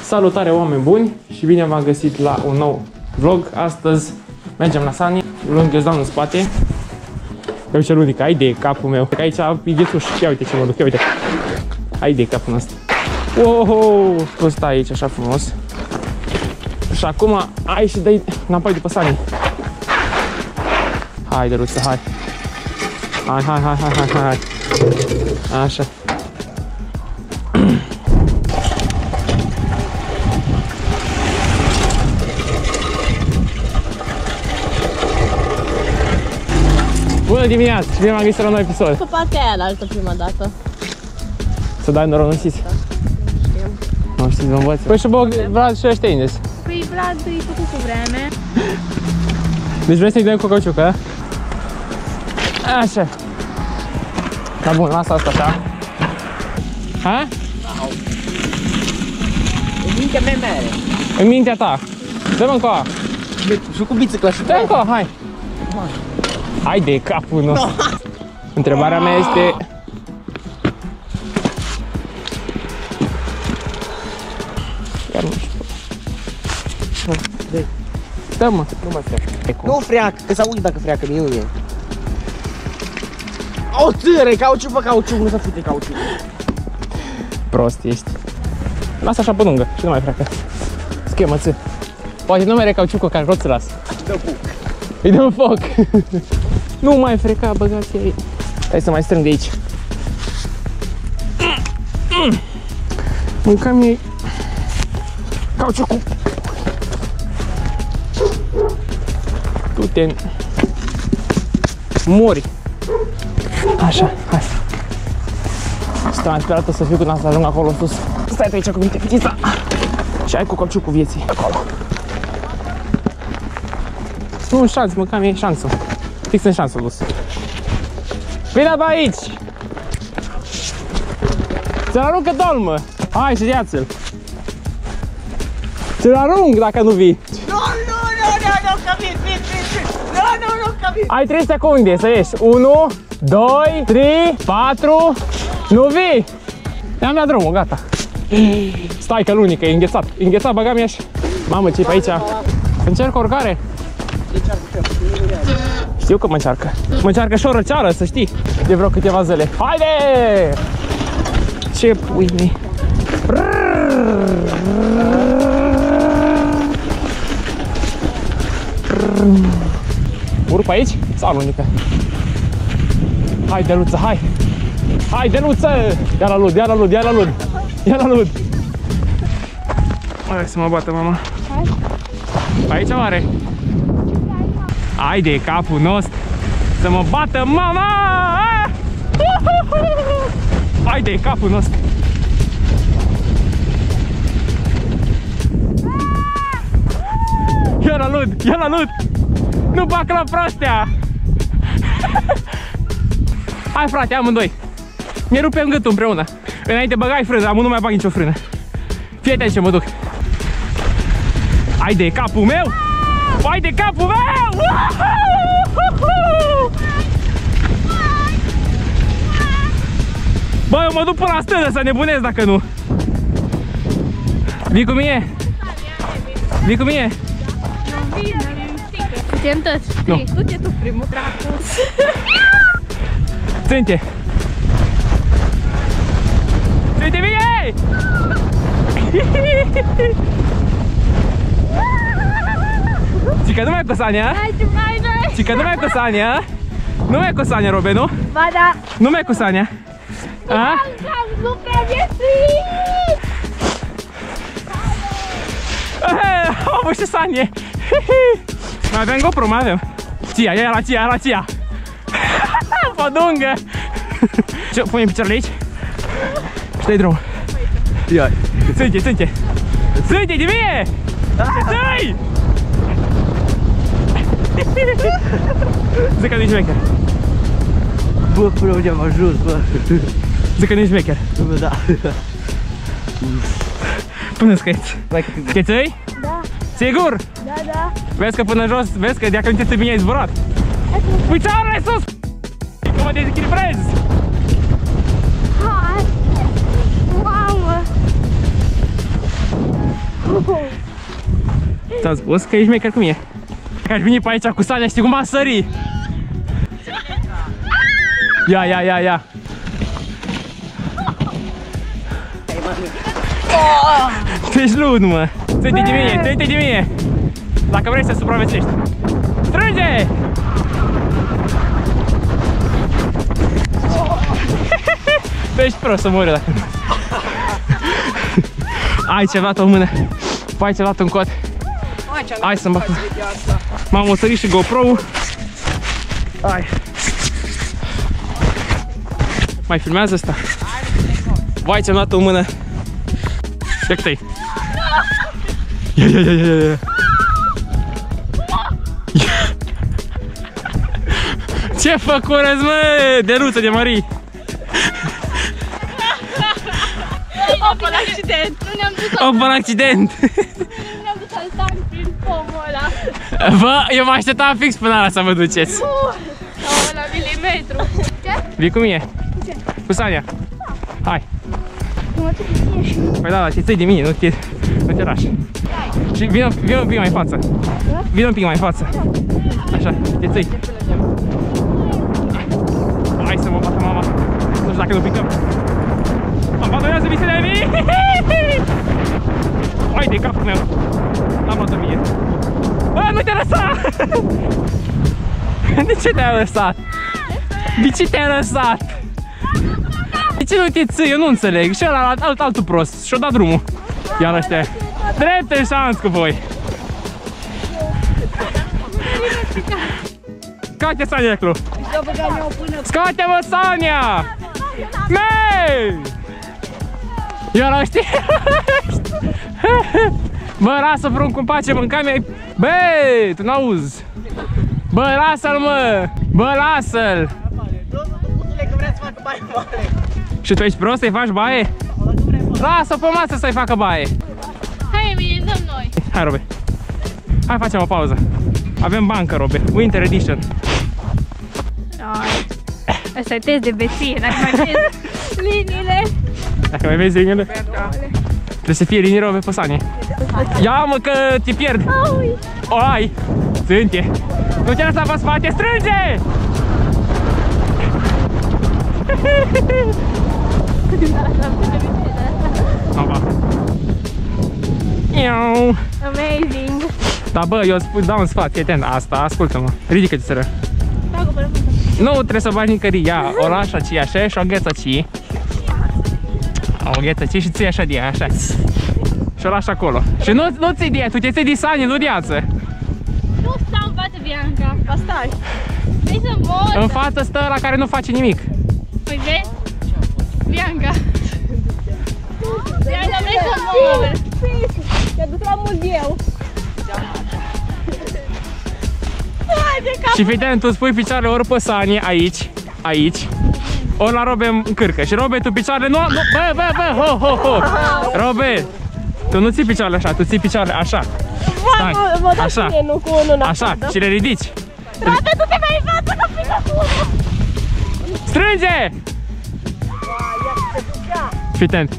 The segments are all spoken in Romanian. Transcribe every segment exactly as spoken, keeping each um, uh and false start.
Salutare oameni buni și bine v-am găsit la un nou vlog. Astăzi mergem la Sani, lângă Zdan în spate. Eu ce unic, ai de capul meu. Aici e ghețuș, ia uite ce mă duc, ia uite. Ai de capul nostru. Wow, tu stai aici așa frumos. Și acum ai și dai înapoi după Sani. Hai, Dăruță, hai. Hai, hai, hai, hai, hai, hai. Așa. Bună dimineața și bine m-am găsit la un nou episod. Pe partea aia la altă prima dată. Să dai noroc, nu știți? Da, nu știm. Nu știți, vă învăț. Păi și bă, Vlad și ăștia indes. Păi Vlad îi făcut cu vreme. Deci vrei să-i dăm cu cauciuc, a? Așa. Da, bun, lasă asta așa. Ha? În mintea mea mere. În mintea ta. Dă-mă încoa. Și cu bicicla și Dă încoa, hai. Hai de capul nostru. No. Întrebarea mea este... Iar nu știu. Dă-mă. Nu mai freacă. Nu freacă, că s-a uit dacă freacă, nu e. O țără, cauciuc pe cauciuc, nu se fute cauciuc. Prost ești. Lasă așa pe lângă și nu mai freacă. Schemă-ți. Poate nu mere cauciucul care roți las. Dă foc. Îi dăm foc. Nu mai freca, băgați ei. Hai să mai strâng de aici. Mâncam ei cauciucul. Tu te mori. Așa, hai. Sunt transpirat, o să fiu când am să ajung acolo în sus. Stai tu aici cu minte, fetița. Și ai cu cauciucul vieții acolo. Nu un șanț, mâncam ei șanțul. Fix în șanțul dus. Vine pe aici! Ți-l aruncă dolmă! Hai și ia-ți-l! Ți-l arunc dacă nu vii! Nu, nu, nu, nu, nu, că vin, vin, vin! Nu, nu, nu, că vin! Ai trei secunde să ieși! unu, doi, trei, patru... Nu vii! I-am dat drumul, gata! Stai că lunică, e înghețat! E înghețat, băgam ea și... Mamă, ce-i pe aici? Încerc oricare! Știu că mă încearcă. Mă încearcă și o răceală, să știi, de vreo câteva zile. Haide! Ce pui mei? Urc pe aici? Sau alunică? Hai, Deluță, hai! Hai, Deluță! Ia la lud, ia la lud, ia la lud! Ia la lud! Hai să mă bată, mama. Hai. Pe aici oare? Hai de capul nostru să mă bată mama! Hai de capul nostru! Ia la lud! Ia la lud! Nu bag la prostea! Hai frate, amândoi! Ne rupem gâtul împreună! Înainte băgai frână, amândoi nu mai bag nicio frână! Fii atent ce mă duc! Hai de capul meu! Hai de capul meu! Bă, eu mă duc până la stână să nebunesc dacă nu. Vii cu mine? Vii cu mine? Nu vin, te întăți. Nu. Du-te tu primul, dracu. Ținte! Ținte, vine! Zic că nu mai cu Sania? Zic că nu mai cu Sania? Nu mai cu Sania, Robe, nu? Ba da. Nu mai cu Sania? A? Nu previețui! Am avut și Sanie! Mai avem GoPro, mai avem! Ția, ia la ția, ia la ția! Pădungă! Ce, punem picioarele aici? Și dai drumul! Ia! Ținte, ținte! Ținte, de mine! Țăi! Zic că nu-i șmecher. Bă, până unde am ajuns, bă. Zic că nu-i șmecher. Bă, da. Până scăieți. Chețăi? Da. Sigur? Da, da. Vezi că până jos, vezi că de-acă nu te bine ai zburat. Picioarele sus! Că mă dezechilibrez! Hai! Mamă! Ți-am spus că ești mecher cu mine. Că aș veni pe aici cu Sania, știi cum a sări? Ia, ia, ia, ia. Tu ești lud, mă. Tu uite de mine, tu uite de mine. Dacă vrei să supraviețuiești. Strânge! Tu ești prost să mori dacă nu. Ai ce-am luat o mână. Ai ce-am luat un cot. Hai să-mi bag. M-am oțărit și GoPro-ul. Hai. Mai filmează asta? Vai, ce-am luat o mână. Ia-te-i. Ia, ia, ia, ia, ia. Ce făcurăți, mă? De Ruță, de Marie. Opa, la accident! Nu ne-am dus Opa, la accident! Nu ne-am dus al tank prin pomul ăla. Bă, eu mă așteptam fix până la să mă duceți. Sau la milimetru. Ce? Vii cu mine? Ce? Cu Sania. Hai. Nu mă țin și... Păi da, da, te ții de mine, nu te, nu te lași. Și vină, vină un pic mai în față. Vină un pic mai în față. Așa, te ții. Hai să mă bată mama. Nu știu dacă nu picăm. Abandonează visele mii! Hai de capul meu! Am luat-o mie. Bă, nu te-a lăsat! De ce te-ai lăsat? De ce te-ai lăsat? De ce nu te ții? Eu nu înțeleg. Și ăla alt, altul prost. Și-o dat drumul. Iar ăștia. Drept în șans cu voi. Scoate Sania de acolo! Scoate-mă, Sania! Mei! Iar ăștia! Bă, lasă prunc în pace, mâncai. Bă, tu n-auzi! Bă, lasă-l, mă! Bă, lasă-l! Și tu ești prost să-i faci baie? Lasă-o pe masă să-i facă baie! Hai, Emil, dăm noi! Hai, Robe! Hai, facem o pauză! Avem bancă, Robe! Winter Edition! Asta e test de beție, dacă mai vezi liniile. Dacă mai vezi liniile? Trebuie să fie linii, Robe, pe Sania. Ia, mă, că te pierd! O ai! Ținte! Nu te lăsa pe spate, strânge! Opa! Iau! Amazing! Da, bă, eu îți dau un sfat, fii atent, asta, ascultă-mă, ridică-te, sără. Nu trebuie să bagi nicării, ia, o lași aici, așa, și o gheță aici. O gheță aici și ții așa de ea, așa. Și o lași acolo. Și nu, nu ții de ea, tu te ții de Sani, nu de ață. Nu stau în față, Bianca. Ba stai. Vrei să mor? În față stă ăla care nu face nimic. Păi vezi? Bianca. Bianca, vrei să mor? Te-a dus la muzeu. Și fii atent, tu spui picioarele ori pe Sani, aici, aici, ori la Robe în cârcă. Și Robe, tu picioarele nu... nu bă, bă, bă, ho, ho, ho! Robe, tu nu ții picioarele așa, tu ții picioarele așa. Stai, așa, așa, și le ridici. Robe, tu te mai în față, că pică cu unul! Strânge! Fii atent.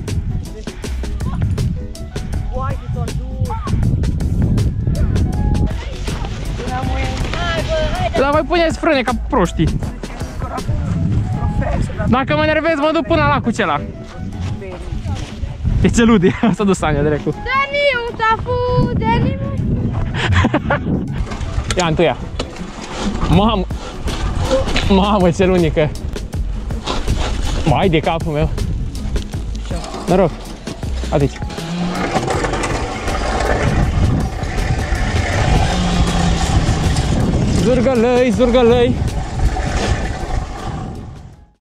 Dar mai puneți frâne ca proștii. Dacă mă enervez, mă duc până la cu cela. E celude, s-a dus Sania direct. Daniu, tafu, Daniu. Ia întâia. Mamă. Mamă, ce lunică. Mai de capul meu. Noroc. Aici. Zurgălăi, zurgălăi.